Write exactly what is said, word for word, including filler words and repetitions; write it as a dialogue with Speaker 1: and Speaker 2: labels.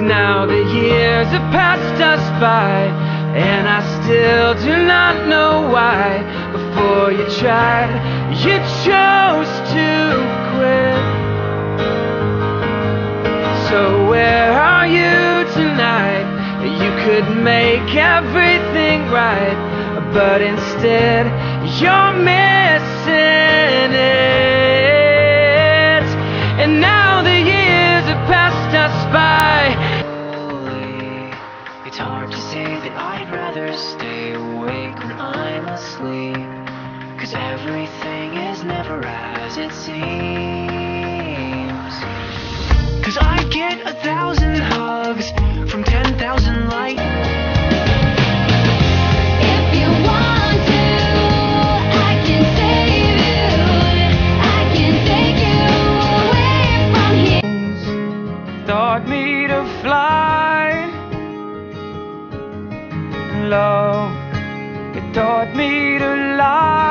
Speaker 1: Now the years have passed us by, and I still do not know why. Before you tried, you chose to quit. So where are you tonight? You could make everything right, but instead you're missing it. And now the years have passed us by. It's hard to say that I'd rather stay awake when I'm asleep, 'cause everything is never as it seems. 'Cause I get a thousand hugs from ten thousand light.
Speaker 2: If you want to, I can save you. I can take you away from here.
Speaker 1: Taught me to fly low. It taught me to lie.